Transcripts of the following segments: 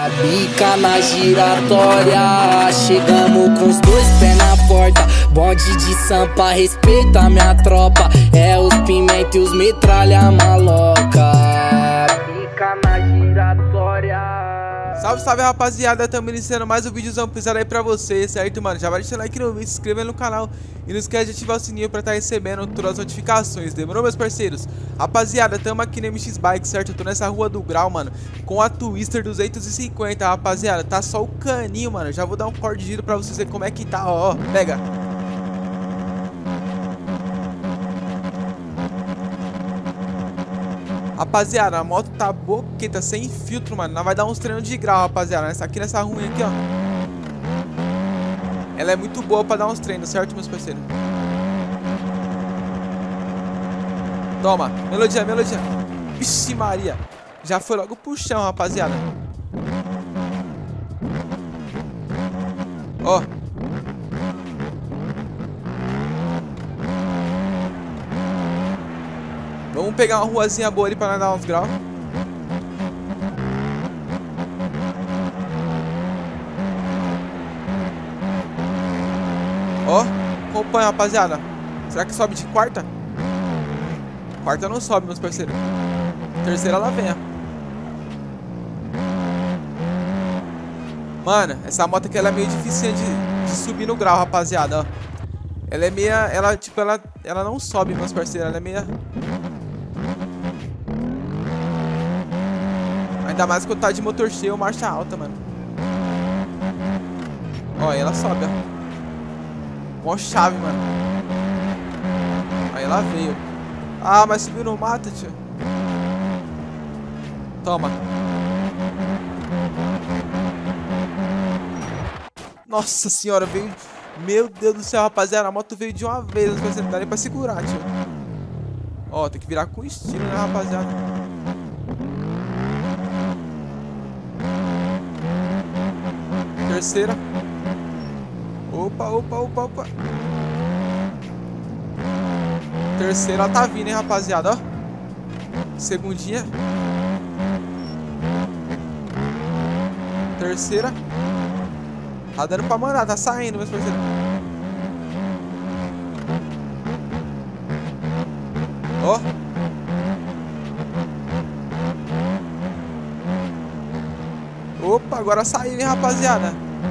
Bica na giratória, chegamos com os dois pés na porta. Bonde de Sampa, respeita minha tropa. É os pimenta e os metralha maloca. Bica na giratória. Salve, salve, rapaziada, tamo iniciando mais um vídeozão pesado aí pra vocês, certo, mano? Já vai deixando like no vídeo, se inscrevendo no canal e não esquece de ativar o sininho pra estar recebendo todas as notificações, demorou, meus parceiros? Rapaziada, tamo aqui no MX Bike, certo? Eu tô nessa rua do Grau, mano, com a Twister 250, rapaziada, tá só o caninho, mano. Já vou dar um corte de giro pra vocês verem como é que tá, ó, pega. Rapaziada, a moto tá boqueta, sem filtro, mano. Nós vai dar uns treinos de grau, rapaziada. Nessa ruim aqui, ó. Ela é muito boa pra dar uns treinos, certo, meus parceiros? Toma, melodia, melodia. Vixe Maria. Já foi logo pro chão, rapaziada. Ó. Vamos pegar uma ruazinha boa ali pra nós dar uns graus. Ó, acompanha, rapaziada. Será que sobe de quarta? Quarta não sobe, meus parceiros. Terceira ela vem, ó. Mano, essa moto aqui ela é meio difícil de subir no grau, rapaziada, ó. Ela é meia... Ela não sobe, meus parceiros. Ela é meia... Ainda mais quando tá de motor cheio, marcha alta, mano. Ó, aí ela sobe, ó. Mó chave, mano. Aí ela veio. Ah, mas subiu no mato, tio. Toma. Nossa senhora, veio... Meu Deus do céu, rapaziada. A moto veio de uma vez. Não dá nem pra segurar, tio. Ó, tem que virar com estilo, né, rapaziada? Terceira. Opa, opa, opa, opa. Terceira ela tá vindo, hein, rapaziada, ó. Segundinha. Terceira. Tá dando pra mandar, tá saindo, meus parceiros. Ó. Opa, agora saiu, hein, rapaziada.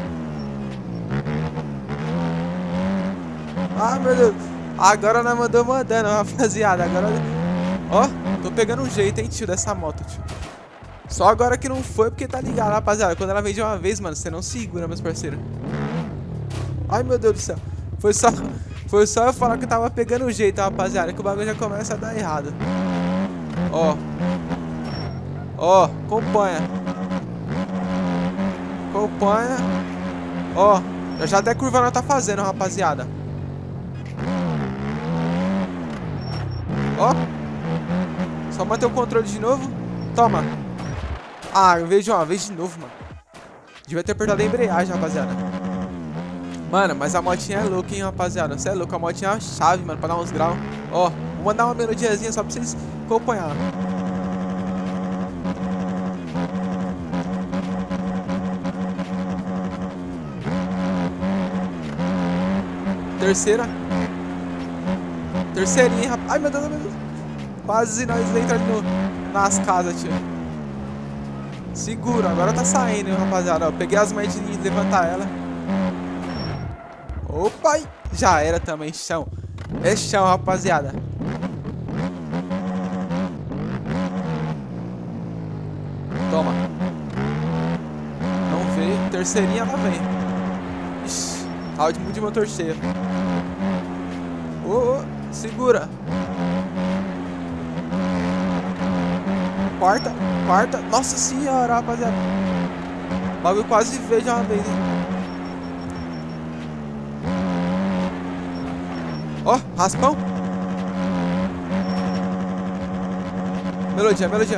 Ah, meu Deus. Agora nós mandando, rapaziada. Agora... Ó, tô pegando um jeito, hein, tio, dessa moto, tio. Só agora que não foi porque tá ligado, rapaziada. Quando ela vem de uma vez, mano, você não segura, meus parceiros. Ai, meu Deus do céu. Foi só eu falar que eu tava pegando o jeito, rapaziada, que o bagulho já começa a dar errado. Ó. Ó, acompanha. Acompanha. Ó, já até curva nós tá fazendo, rapaziada. Ó. Só manter o controle de novo. Toma. Ah, eu vejo uma vez de novo, mano. Devia ter apertado a embreagem, rapaziada. Mano, mas a motinha é louca, hein, rapaziada. Você é louco, a motinha é uma chave, mano, pra dar uns graus. Ó, vou mandar uma melodiazinha só pra vocês acompanhar. Terceira. Terceirinha, rapaz. Ai, meu Deus, meu Deus. Quase nós entramos nas casas, tio. Segura, agora tá saindo, hein, rapaziada. Ó, peguei as mães de levantar ela. Opa, já era também, chão. É chão, rapaziada. Toma. Não veio. Terceirinha, ela vem. Ixi, áudio de motor cheio. Ô, segura. Quarta, quarta. Nossa senhora, rapaziada. O bagulho quase veio de uma vez, hein. Ó, raspão. Melodia, melodia.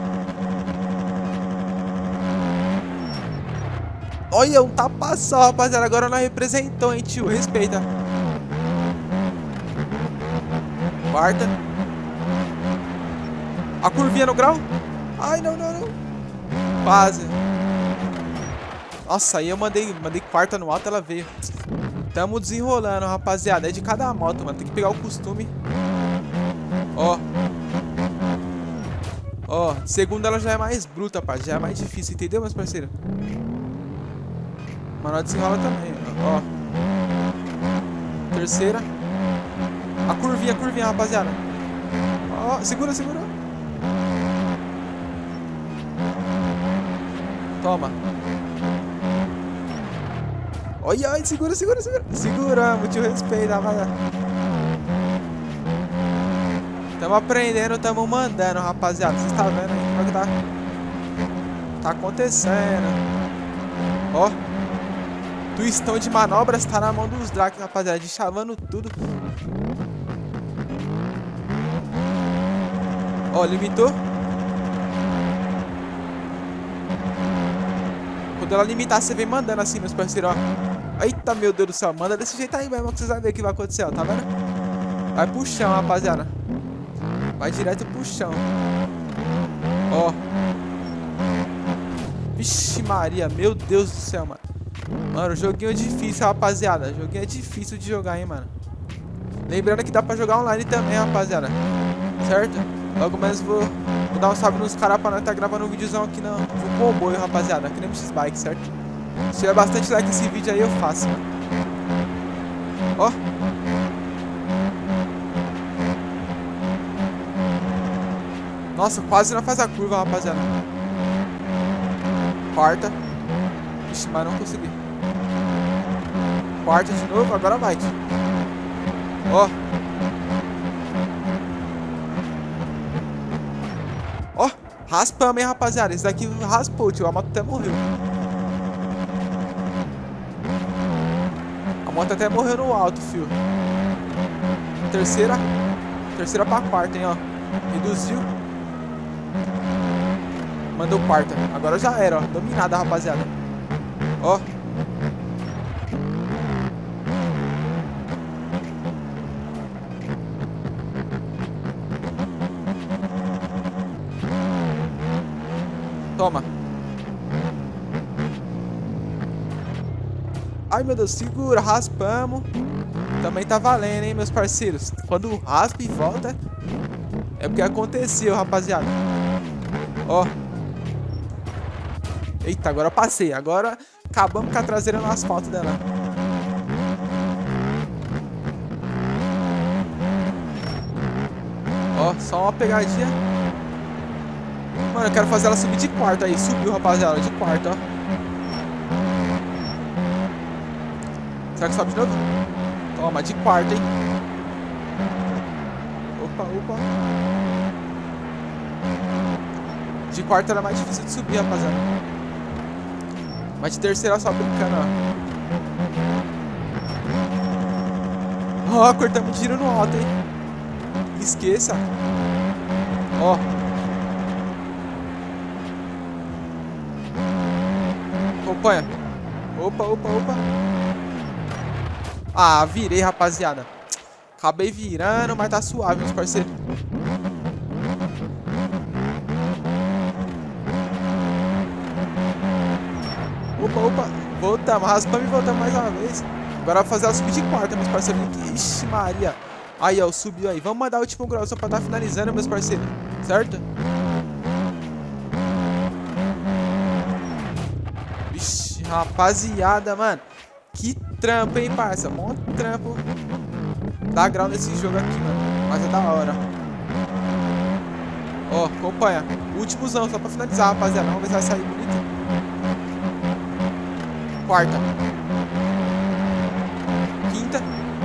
Olha, um tapa só, rapaziada. Agora nós representou, hein, tio. Respeita. Quarta. A curvinha no grau. Ai, não, não, não. Quase. Nossa, aí eu mandei quarta no alto, ela veio. Tamo desenrolando, rapaziada. É de cada moto, mano. Tem que pegar o costume. Ó. Ó, segunda ela já é mais bruta, rapaz. Já é mais difícil, entendeu, meus parceiros? Mano, desenrola também, ó. Terceira. A curvinha, rapaziada. Ó, segura. Toma. Olha, segura. Seguramos, tio, respeito, rapaziada. Tamo aprendendo, tamo mandando, rapaziada. Vocês estão vendo aí como é que tá acontecendo. Ó. Twistão de manobras tá na mão dos Dracs, rapaziada. De chavando tudo. Ó, limitou. Quando ela limitar, você vem mandando assim, meus parceiros, ó. Eita, meu Deus do céu. Manda desse jeito aí mesmo, que vocês vão ver o que vai acontecer, ó. Tá vendo? Vai pro chão, rapaziada. Vai direto pro chão. Ó. Vixe Maria, meu Deus do céu, mano. Mano, joguinho é difícil, rapaziada. Joguinho é difícil de jogar, hein, mano. Lembrando que dá pra jogar online também, rapaziada. Certo? Logo menos vou dar um salve nos caras pra nós tá gravando um videozão aqui no comboio, rapaziada. Aqui no MX Bike, certo? Se tiver bastante like nesse vídeo aí, eu faço. Ó. Nossa, quase não faz a curva, rapaziada. Quarta. Ixi, mas não consegui. Quarta de novo, agora vai. Ó. Ó, raspamos, hein, rapaziada. Esse daqui raspou, tio. A moto até morreu. A moto até morreu no alto, fio. Terceira pra quarta, hein, ó. Reduziu. Mandou quarta. Agora já era, ó. Dominada, rapaziada. Ó. Toma. Ai, meu Deus. Segura. Raspamos. Também tá valendo, hein, meus parceiros. Quando raspa e volta, é porque aconteceu, rapaziada. Ó. Eita, agora eu passei. Agora acabamos com a traseira no asfalto dela. Ó, só uma pegadinha. Mano, eu quero fazer ela subir de quarta aí. Subiu, rapaziada, de quarta, ó. Será que sobe de novo? Toma, de quarta, hein. Opa. De quarta era mais difícil de subir, rapaziada. Mas de terceira só brincando, ó. Ó, cortamos giro no alto, hein. Esqueça. Ó. Acompanha. Opa. Ah, virei, rapaziada. Acabei virando, mas tá suave, meus parceiros. Opa. Voltamos, raspamos e voltamos mais uma vez. Agora vou fazer ela subir de quarta, meus parceiros. Ixi, Maria. Aí, ó, subiu aí. Vamos mandar o último grau só pra tá finalizando, meus parceiros. Certo? Ixi, rapaziada, mano. Que trampo, hein, parça? Mó trampo. Dá grau nesse jogo aqui, mano. Mas é da hora. Ó, acompanha. Últimozão, só pra finalizar, rapaziada. Vamos ver se vai sair bonito. Quarta. Quinta.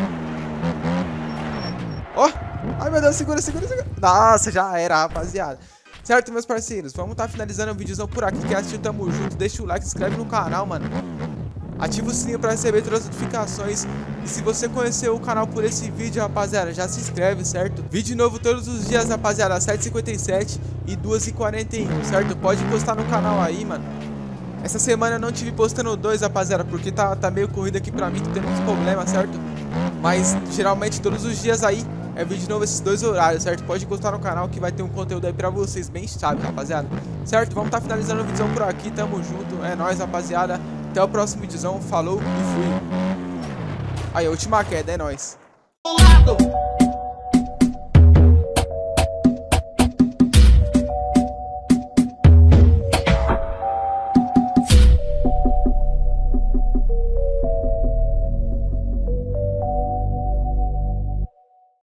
Ó. Ai, meu Deus, segura. Nossa, já era, rapaziada. Certo, meus parceiros? Vamos tá finalizando o videozão por aqui. Quem assistiu, tamo junto. Deixa o like, se inscreve no canal, mano. Ativa o sininho pra receber todas as notificações. E se você conheceu o canal por esse vídeo, rapaziada, já se inscreve, certo? Vídeo novo todos os dias, rapaziada, às 7h57 e 2h41, certo? Pode postar no canal aí, mano. Essa semana eu não tive postando 2, rapaziada, porque tá meio corrido aqui pra mim, tô tendo uns problemas, certo? Mas geralmente todos os dias aí é vídeo novo esses 2 horários, certo? Pode encostar no canal que vai ter um conteúdo aí pra vocês bem chave, rapaziada. Certo? Vamos tá finalizando o vídeo por aqui, tamo junto. É nóis, rapaziada. Até o próximo vídeo, falou e fui. Aí, a última queda, é nóis.